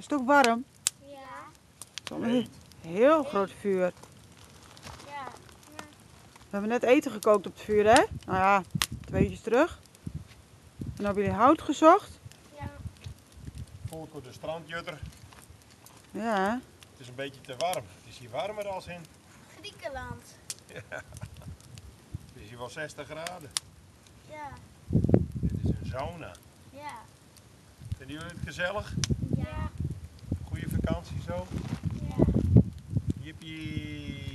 Is het ook warm? Ja. Zo'n heel groot vuur. Ja. We hebben net eten gekookt op het vuur, hè? Nou ja, 2 uurtjes terug. En dan hebben jullie hout gezocht. Ja. Volker de strandjutter. Ja. Het is een beetje te warm. Het is hier warmer als in. Griekenland. Het is hier wel 60 graden. Ja. Dit is een sauna. Ja. Vinden jullie het gezellig? Ja. Goeie vakantie zo? Ja. Jippie!